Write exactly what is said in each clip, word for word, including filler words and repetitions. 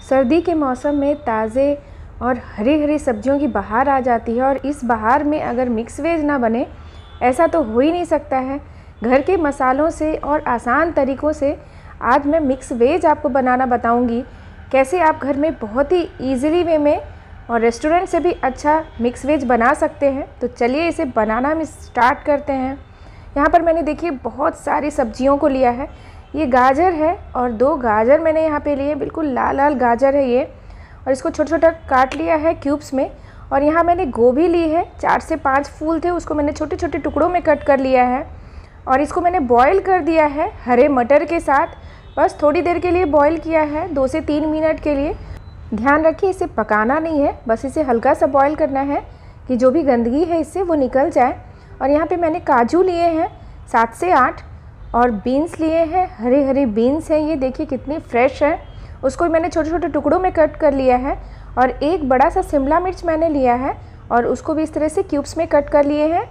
सर्दी के मौसम में ताज़े और हरी हरी सब्जियों की बहार आ जाती है और इस बहार में अगर मिक्स वेज ना बने ऐसा तो हो ही नहीं सकता है। घर के मसालों से और आसान तरीक़ों से आज मैं मिक्स वेज आपको बनाना बताऊंगी, कैसे आप घर में बहुत ही ईज़िली वे में और रेस्टोरेंट से भी अच्छा मिक्स वेज बना सकते हैं। तो चलिए इसे बनाना हम स्टार्ट करते हैं। यहाँ पर मैंने देखिए बहुत सारी सब्जियों को लिया है। ये गाजर है और दो गाजर मैंने यहाँ पे लिए, बिल्कुल लाल लाल गाजर है ये, और इसको छोटा छोटा काट लिया है क्यूब्स में। और यहाँ मैंने गोभी ली है, चार से पाँच फूल थे, उसको मैंने छोटे छोटे टुकड़ों में कट कर लिया है और इसको मैंने बॉईल कर दिया है हरे मटर के साथ। बस थोड़ी देर के लिए बॉईल किया है, दो से तीन मिनट के लिए। ध्यान रखिए इसे पकाना नहीं है, बस इसे हल्का सा बॉईल करना है कि जो भी गंदगी है इससे वो निकल जाए। और यहाँ पे मैंने काजू लिए हैं सात से आठ और बीन्स लिए हैं, हरी हरी बीन्स हैं, ये देखिए कितनी फ्रेश है। उसको मैंने छोटे छोटे टुकड़ों में कट कर लिया है। और एक बड़ा सा शिमला मिर्च मैंने लिया है और उसको भी इस तरह से क्यूब्स में कट कर लिए हैं।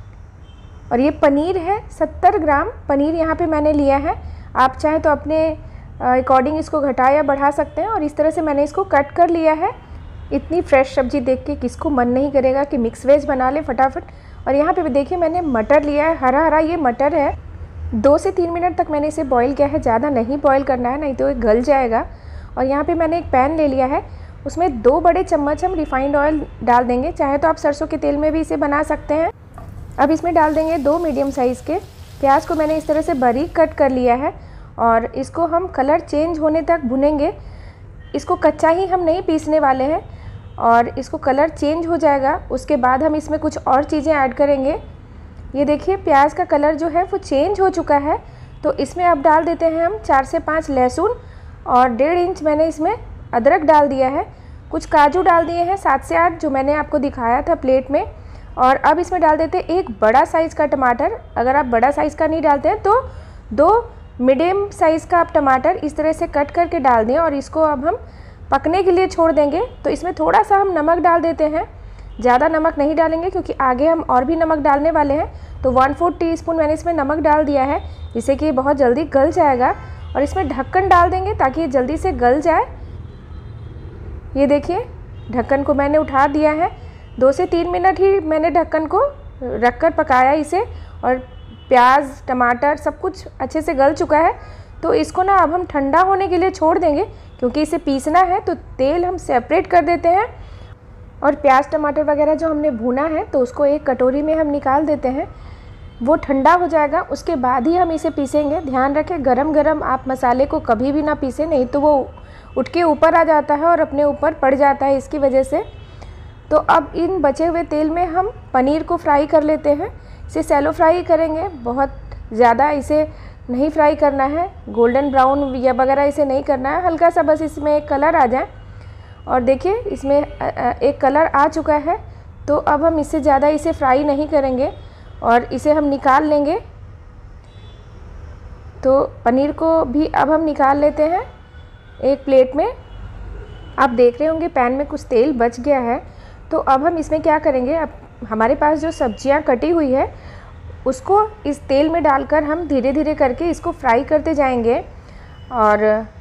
और ये पनीर है, सत्तर ग्राम पनीर यहाँ पे मैंने लिया है। आप चाहे तो अपने अकॉर्डिंग इसको घटा या बढ़ा सकते हैं। और इस तरह से मैंने इसको कट कर लिया है। इतनी फ्रेश सब्जी देख के किसको मन नहीं करेगा कि मिक्स वेज बना ले फटाफट। और यहाँ पे भी देखिए मैंने मटर लिया है, हरा हरा ये मटर है। दो से तीन मिनट तक मैंने इसे बॉईल किया है, ज़्यादा नहीं बॉईल करना है, नहीं तो ये गल जाएगा। और यहाँ पे मैंने एक पैन ले लिया है, उसमें दो बड़े चम्मच हम रिफाइंड ऑयल डाल देंगे, चाहे तो आप सरसों के तेल में भी इसे बना सकते हैं। अब इसमें डाल देंगे दो मीडियम साइज़ के प्याज को मैंने इस तरह से बारीक कट कर लिया है और इसको हम कलर चेंज होने तक भुनेंगे। इसको कच्चा ही हम नहीं पीसने वाले हैं और इसको कलर चेंज हो जाएगा, उसके बाद हम इसमें कुछ और चीज़ें ऐड करेंगे। ये देखिए प्याज का कलर जो है वो चेंज हो चुका है, तो इसमें अब डाल देते हैं हम चार से पाँच लहसुन और डेढ़ इंच मैंने इसमें अदरक डाल दिया है। कुछ काजू डाल दिए हैं सात से आठ, जो मैंने आपको दिखाया था प्लेट में। और अब इसमें डाल देते हैं एक बड़ा साइज़ का टमाटर। अगर आप बड़ा साइज़ का नहीं डालते हैं तो दो मीडियम साइज़ का आप टमाटर इस तरह से कट करके डाल दें और इसको अब हम पकने के लिए छोड़ देंगे। तो इसमें थोड़ा सा हम नमक डाल देते हैं, ज़्यादा नमक नहीं डालेंगे क्योंकि आगे हम और भी नमक डालने वाले हैं। तो वन फोर्थ टी स्पून मैंने इसमें नमक डाल दिया है, जिससे कि ये बहुत जल्दी गल जाएगा। और इसमें ढक्कन डाल देंगे ताकि ये जल्दी से गल जाए। ये देखिए ढक्कन को मैंने उठा दिया है, दो से तीन मिनट ही मैंने ढक्कन को रख कर पकाया इसे। और प्याज टमाटर सब कुछ अच्छे से गल चुका है, तो इसको ना अब हम ठंडा होने के लिए छोड़ देंगे, क्योंकि इसे पीसना है तो तेल हम सेपरेट कर देते हैं। और प्याज टमाटर वगैरह जो हमने भुना है तो उसको एक कटोरी में हम निकाल देते हैं, वो ठंडा हो जाएगा, उसके बाद ही हम इसे पीसेंगे। ध्यान रखें गरम गरम आप मसाले को कभी भी ना पीसें, नहीं तो वो उठ के ऊपर आ जाता है और अपने ऊपर पड़ जाता है इसकी वजह से। तो अब इन बचे हुए तेल में हम पनीर को फ्राई कर लेते हैं। इसे सैलो फ्राई करेंगे, बहुत ज़्यादा इसे नहीं फ्राई करना है, गोल्डन ब्राउन या वगैरह इसे नहीं करना है, हल्का सा बस इसमें एक कलर आ जाए। और देखिए इसमें एक कलर आ चुका है, तो अब हम इससे ज़्यादा इसे फ्राई नहीं करेंगे और इसे हम निकाल लेंगे। तो पनीर को भी अब हम निकाल लेते हैं एक प्लेट में। आप देख रहे होंगे पैन में कुछ तेल बच गया है, तो अब हम इसमें क्या करेंगे, अब हमारे पास जो सब्जियां कटी हुई है उसको इस तेल में डालकर हम धीरे धीरे करके इसको फ्राई करते जाएंगे। और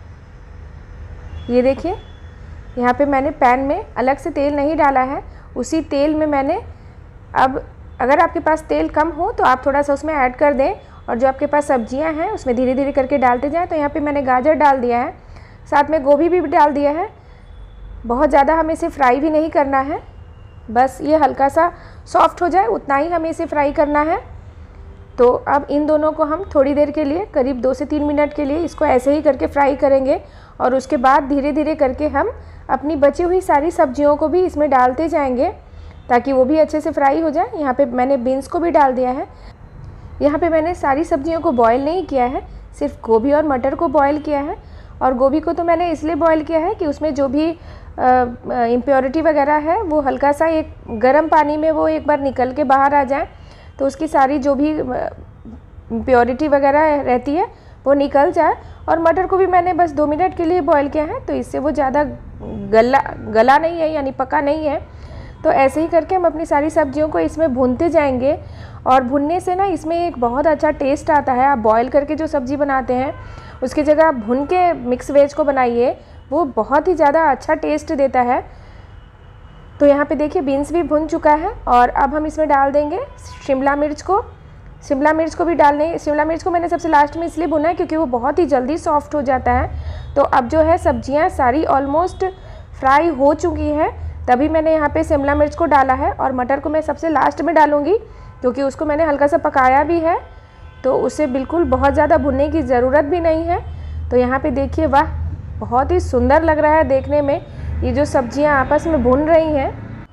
ये देखिए यहाँ पे मैंने पैन में अलग से तेल नहीं डाला है, उसी तेल में मैंने, अब अगर आपके पास तेल कम हो तो आप थोड़ा सा उसमें ऐड कर दें और जो आपके पास सब्जियां हैं उसमें धीरे धीरे करके डालते जाएं। तो यहाँ पे मैंने गाजर डाल दिया है, साथ में गोभी भी डाल दिया है। बहुत ज़्यादा हमें इसे फ्राई भी नहीं करना है, बस ये हल्का सा सॉफ्ट हो जाए उतना ही हमें इसे फ्राई करना है। तो अब इन दोनों को हम थोड़ी देर के लिए, करीब दो से तीन मिनट के लिए इसको ऐसे ही करके फ्राई करेंगे। और उसके बाद धीरे धीरे करके हम अपनी बची हुई सारी सब्जियों को भी इसमें डालते जाएंगे ताकि वो भी अच्छे से फ्राई हो जाए। यहाँ पे मैंने बीन्स को भी डाल दिया है। यहाँ पे मैंने सारी सब्जियों को बॉईल नहीं किया है, सिर्फ गोभी और मटर को बॉईल किया है। और गोभी को तो मैंने इसलिए बॉईल किया है कि उसमें जो भी इम्प्योरिटी वगैरह है वो हल्का सा एक गर्म पानी में वो एक बार निकल के बाहर आ जाए, तो उसकी सारी जो भी इम्प्योरिटी वगैरह रहती है वो निकल जाए। और मटर को भी मैंने बस दो मिनट के लिए बॉईल किया है, तो इससे वो ज़्यादा गला गला नहीं है, यानी पका नहीं है। तो ऐसे ही करके हम अपनी सारी सब्जियों को इसमें भूनते जाएंगे। और भुनने से ना इसमें एक बहुत अच्छा टेस्ट आता है। आप बॉईल करके जो सब्ज़ी बनाते हैं उसकी जगह आप भुन के मिक्स वेज को बनाइए, वो बहुत ही ज़्यादा अच्छा टेस्ट देता है। तो यहाँ पे देखिए बीन्स भी भुन चुका है और अब हम इसमें डाल देंगे शिमला मिर्च को। शिमला मिर्च को भी डालने शिमला मिर्च को मैंने सबसे लास्ट में इसलिए भुना है क्योंकि वो बहुत ही जल्दी सॉफ्ट हो जाता है। तो अब जो है सब्जियां सारी ऑलमोस्ट फ्राई हो चुकी हैं, तभी मैंने यहाँ पे शिमला मिर्च को डाला है। और मटर को मैं सबसे लास्ट में डालूँगी क्योंकि उसको मैंने हल्का सा पकाया भी है, तो उसे बिल्कुल बहुत ज़्यादा भुनने की ज़रूरत भी नहीं है। तो यहाँ पर देखिए, वाह बहुत ही सुंदर लग रहा है देखने में, ये जो सब्जियाँ आपस में भुन रही हैं।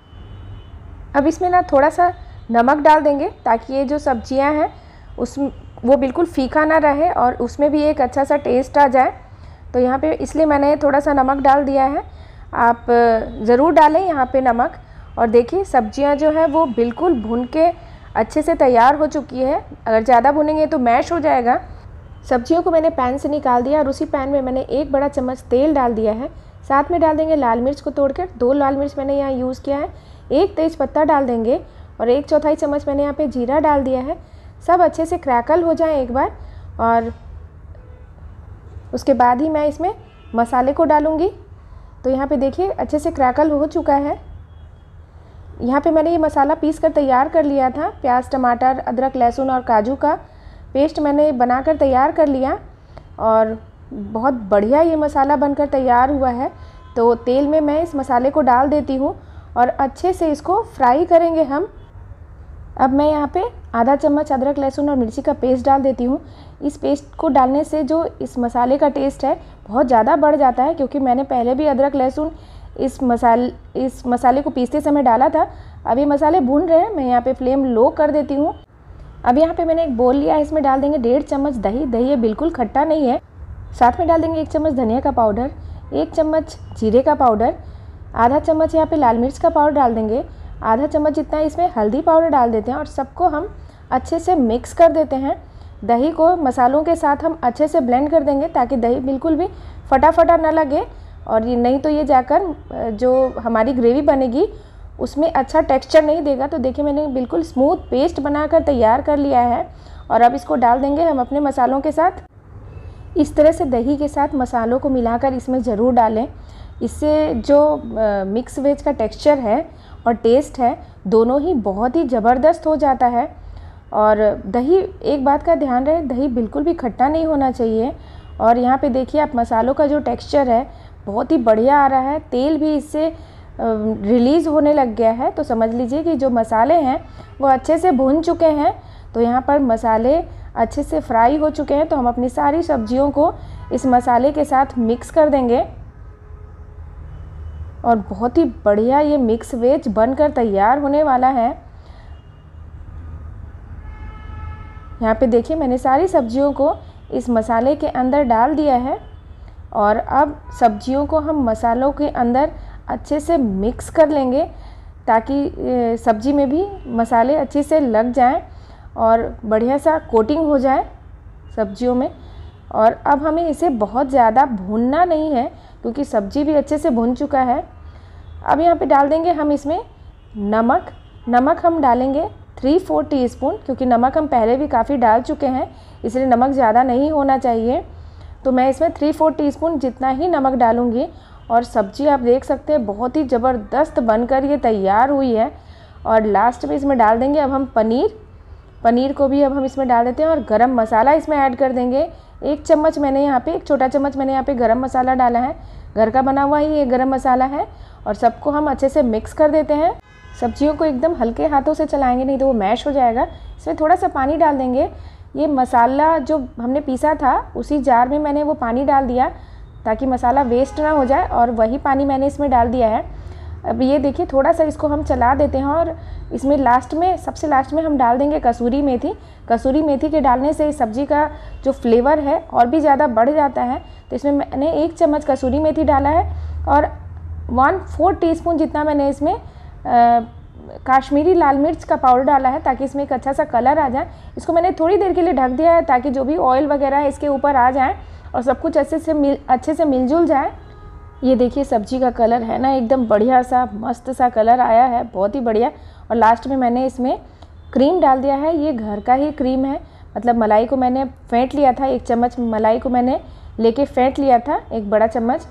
अब इसमें ना थोड़ा सा नमक डाल देंगे ताकि ये जो सब्जियां हैं उस वो बिल्कुल फीका ना रहे और उसमें भी एक अच्छा सा टेस्ट आ जाए। तो यहाँ पे इसलिए मैंने थोड़ा सा नमक डाल दिया है, आप ज़रूर डालें यहाँ पे नमक। और देखिए सब्जियां जो है वो बिल्कुल भुन के अच्छे से तैयार हो चुकी है, अगर ज़्यादा भुनेंगे तो मैश हो जाएगा। सब्जियों को मैंने पैन से निकाल दिया और उसी पैन में मैंने एक बड़ा चम्मच तेल डाल दिया है। साथ में डाल देंगे लाल मिर्च को तोड़कर, दो लाल मिर्च मैंने यहाँ यूज़ किया है, एक तेज पत्ता डाल देंगे और एक चौथाई चम्मच मैंने यहाँ पे जीरा डाल दिया है। सब अच्छे से क्रैकल हो जाए एक बार, और उसके बाद ही मैं इसमें मसाले को डालूँगी। तो यहाँ पे देखिए अच्छे से क्रैकल हो चुका है। यहाँ पे मैंने ये मसाला पीस कर तैयार कर लिया था, प्याज टमाटर अदरक लहसुन और काजू का पेस्ट मैंने बनाकर तैयार कर लिया और बहुत बढ़िया ये मसाला बनकर तैयार हुआ है। तो तेल में मैं इस मसाले को डाल देती हूँ और अच्छे से इसको फ्राई करेंगे हम। अब मैं यहाँ पे आधा चम्मच अदरक लहसुन और मिर्ची का पेस्ट डाल देती हूँ। इस पेस्ट को डालने से जो इस मसाले का टेस्ट है बहुत ज़्यादा बढ़ जाता है, क्योंकि मैंने पहले भी अदरक लहसुन इस मसाले इस मसाले को पीसते समय डाला था। अब ये मसाले भून रहे हैं, मैं यहाँ पे फ्लेम लो कर देती हूँ। अब यहाँ पे मैंने एक बोल लिया है, इसमें डाल देंगे डेढ़ चम्मच दही। दही ये बिल्कुल खट्टा नहीं है। साथ में डाल देंगे एक चम्मच धनिया का पाउडर, एक चम्मच जीरे का पाउडर, आधा चम्मच यहाँ पे लाल मिर्च का पाउडर डाल देंगे, आधा चम्मच जितना इसमें हल्दी पाउडर डाल देते हैं और सबको हम अच्छे से मिक्स कर देते हैं। दही को मसालों के साथ हम अच्छे से ब्लेंड कर देंगे ताकि दही बिल्कुल भी फटा फटा ना लगे, और ये नहीं तो ये जाकर जो हमारी ग्रेवी बनेगी उसमें अच्छा टेक्सचर नहीं देगा। तो देखिए मैंने बिल्कुल स्मूथ पेस्ट बनाकर तैयार कर लिया है और अब इसको डाल देंगे हम अपने मसालों के साथ। इस तरह से दही के साथ मसालों को मिलाकर इसमें ज़रूर डालें, इससे जो मिक्स वेज का टेक्सचर है और टेस्ट है दोनों ही बहुत ही ज़बरदस्त हो जाता है। और दही, एक बात का ध्यान रहे, दही बिल्कुल भी खट्टा नहीं होना चाहिए। और यहाँ पे देखिए आप मसालों का जो टेक्सचर है बहुत ही बढ़िया आ रहा है, तेल भी इससे रिलीज़ होने लग गया है। तो समझ लीजिए कि जो मसाले हैं वो अच्छे से भून चुके हैं। तो यहाँ पर मसाले अच्छे से फ्राई हो चुके हैं। तो हम अपनी सारी सब्जियों को इस मसाले के साथ मिक्स कर देंगे और बहुत ही बढ़िया ये मिक्स वेज बनकर तैयार होने वाला है। यहाँ पे देखिए मैंने सारी सब्जियों को इस मसाले के अंदर डाल दिया है और अब सब्जियों को हम मसालों के अंदर अच्छे से मिक्स कर लेंगे ताकि सब्जी में भी मसाले अच्छे से लग जाएं और बढ़िया सा कोटिंग हो जाए सब्जियों में। और अब हमें इसे बहुत ज़्यादा भूनना नहीं है क्योंकि सब्जी भी अच्छे से भुन चुका है। अब यहाँ पे डाल देंगे हम इसमें नमक। नमक हम डालेंगे थ्री फोर टीस्पून, क्योंकि नमक हम पहले भी काफ़ी डाल चुके हैं इसलिए नमक ज़्यादा नहीं होना चाहिए। तो मैं इसमें थ्री फोर टीस्पून जितना ही नमक डालूँगी। और सब्जी आप देख सकते हैं बहुत ही ज़बरदस्त बनकर ये तैयार हुई है। और लास्ट में इसमें डाल देंगे अब हम पनीर। पनीर को भी अब हम इसमें डाल देते हैं और गरम मसाला इसमें ऐड कर देंगे। एक चम्मच मैंने यहाँ पे एक छोटा चम्मच मैंने यहाँ पे गरम मसाला डाला है, घर का बना हुआ ही ये गरम मसाला है। और सबको हम अच्छे से मिक्स कर देते हैं। सब्जियों को एकदम हल्के हाथों से चलाएंगे नहीं तो वो मैश हो जाएगा। इसमें थोड़ा सा पानी डाल देंगे। ये मसाला जो हमने पीसा था उसी जार में मैंने वो पानी डाल दिया ताकि मसाला वेस्ट ना हो जाए, और वही पानी मैंने इसमें डाल दिया है। अब ये देखिए थोड़ा सा इसको हम चला देते हैं और इसमें लास्ट में सबसे लास्ट में हम डाल देंगे कसूरी मेथी। कसूरी मेथी के डालने से इस सब्ज़ी का जो फ्लेवर है और भी ज़्यादा बढ़ जाता है। तो इसमें मैंने एक चम्मच कसूरी मेथी डाला है और वन फोर टीस्पून जितना मैंने इसमें आ, काश्मीरी लाल मिर्च का पाउडर डाला है ताकि इसमें एक अच्छा सा कलर आ जाए। इसको मैंने थोड़ी देर के लिए ढक दिया है ताकि जो भी ऑयल वगैरह है इसके ऊपर आ जाए और सब कुछ अच्छे से मिल अच्छे से मिलजुल जाए। ये देखिए सब्जी का कलर है ना एकदम बढ़िया सा मस्त सा कलर आया है, बहुत ही बढ़िया। और लास्ट में मैंने इसमें क्रीम डाल दिया है। ये घर का ही क्रीम है, मतलब मलाई को मैंने फेंट लिया था, एक चम्मच मलाई को मैंने लेके फेंट लिया था, एक बड़ा चम्मच।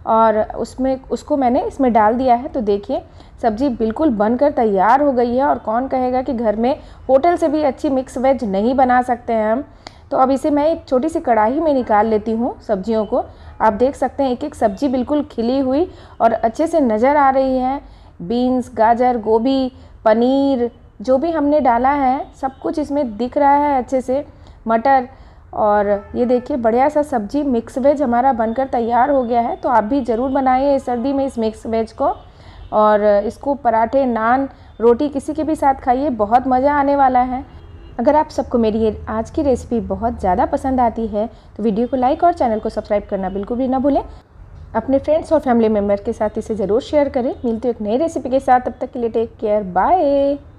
और उसमें उसको मैंने इसमें डाल दिया है। तो देखिए सब्ज़ी बिल्कुल बनकर तैयार हो गई है और कौन कहेगा कि घर में होटल से भी अच्छी मिक्स वेज नहीं बना सकते हैं हम। तो अब इसे मैं एक छोटी सी कढ़ाई में निकाल लेती हूँ सब्जियों को। आप देख सकते हैं एक एक सब्ज़ी बिल्कुल खिली हुई और अच्छे से नज़र आ रही है। बीन्स, गाजर, गोभी, पनीर जो भी हमने डाला है सब कुछ इसमें दिख रहा है अच्छे से, मटर। और ये देखिए बढ़िया सा सब्जी मिक्स वेज हमारा बनकर तैयार हो गया है। तो आप भी ज़रूर बनाइए इस सर्दी में इस मिक्स वेज को, और इसको पराठे, नान, रोटी किसी के भी साथ खाइए, बहुत मज़ा आने वाला है। अगर आप सबको मेरी ये आज की रेसिपी बहुत ज़्यादा पसंद आती है तो वीडियो को लाइक और चैनल को सब्सक्राइब करना बिल्कुल भी ना भूलें। अपने फ्रेंड्स और फैमिली मेम्बर के साथ इसे ज़रूर शेयर करें। मिलती हूँ एक नई रेसिपी के साथ, तब तक के लिए टेक केयर, बाय।